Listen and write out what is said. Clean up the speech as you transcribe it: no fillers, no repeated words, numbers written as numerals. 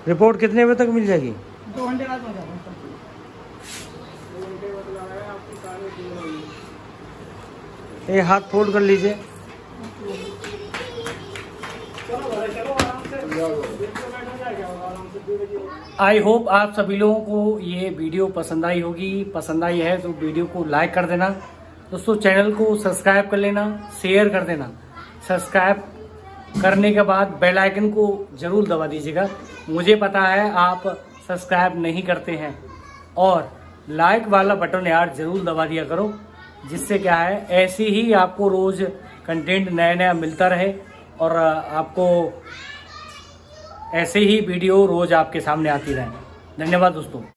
Report कितने बजे तक मिल जाएगी? 2 घंटे बाद हो जाएगा। ये हाथ फोल्ड कर लीजिए। आई होप आप सभी लोगों को ये वीडियो पसंद आई होगी। पसंद आई है तो वीडियो को लाइक कर देना दोस्तों, चैनल को सब्सक्राइब कर लेना, शेयर कर देना। सब्सक्राइब करने के बाद बेल आइकन को जरूर दबा दीजिएगा। मुझे पता है आप सब्सक्राइब नहीं करते हैं, और लाइक वाला बटन यार जरूर दबा दिया करो, जिससे क्या है ऐसे ही आपको रोज कंटेंट नया नया मिलता रहे और आपको ऐसे ही वीडियो रोज आपके सामने आती रहे। धन्यवाद दोस्तों।